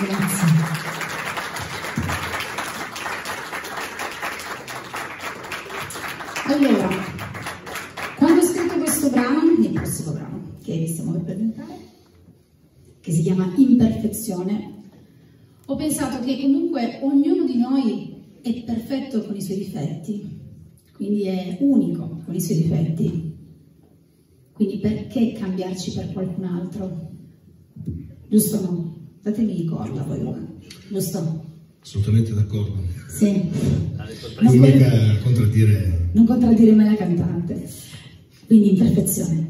Grazie. Allora, quando ho scritto questo brano, il prossimo brano che vi stiamo per presentare, che si chiama Imperfezione, ho pensato che comunque ognuno di noi è perfetto con i suoi difetti, quindi è unico con i suoi difetti. Quindi perché cambiarci per qualcun altro? Giusto o no? Datemi corda voi, giusto? Assolutamente d'accordo. Sì. Non mica contraddire. Non contraddire mai la cantante. Quindi imperfezione.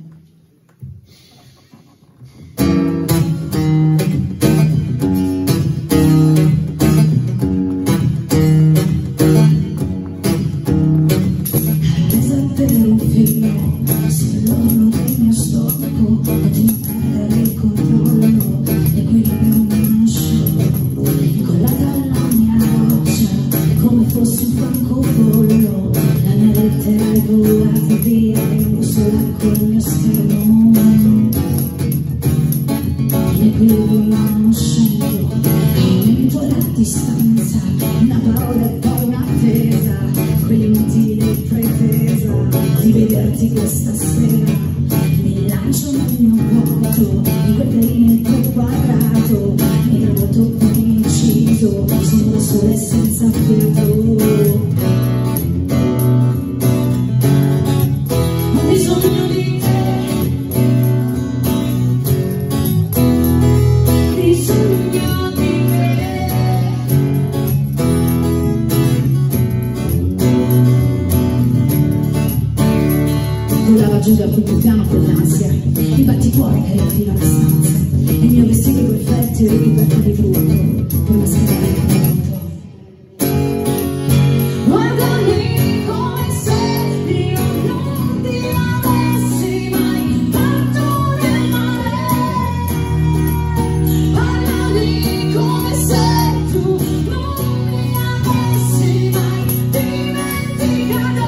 Una parola e poi un'attesa, quell'inutile pretesa di vederti questa sera. Mi lancio nel mio vuoto, in quel perimetro quadrato, mi trovo troppo inciso, sono da sola e senza fiato. Ho bisogno di te, bisogno di te. Volava giù dal quinto piano con l'ansia, i batticuori che riempivano la stanza, il mio vestito perfetto e ricoperto di tutto, per una scala di conto. Guardami come se io non ti avessi mai fatto del male. Parlami come se tu non mi avessi mai dimenticato.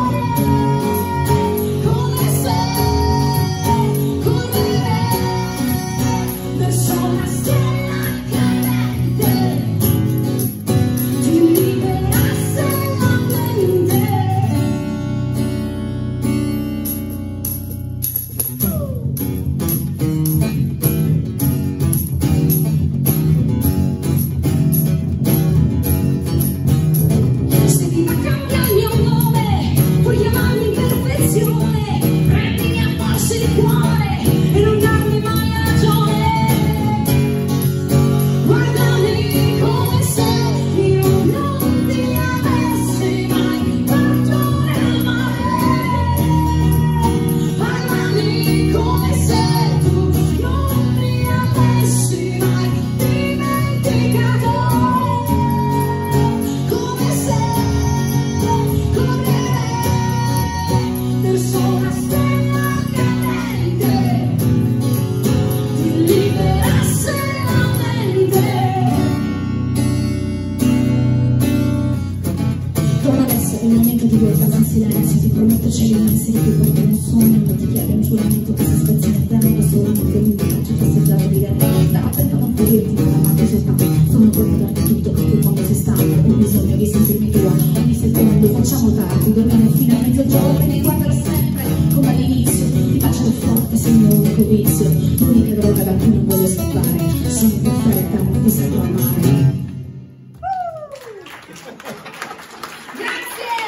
È il momento di guardare in silenzio, ti prometto c'è di non essere più perché nel sogno non ti chiede un giuramento che si spezza nel tempo, solamente lui ti faccio festeggiare di lei. No, per non poterti non amate soltanto, sono pronto a darti tutto anche quando sei stanco, ho bisogno di sentirmi tua, ogni secondo facciamo tardi, dormiamo fino a mezzogiorno e mi guarderò sempre come all'inizio, ti faccio forte, sei il mio unico vizio, l'unica droga da cui non voglio scappare, sono perfetta, ti saprò amare.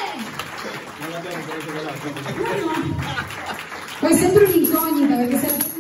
Poi è sempre un'incognita perché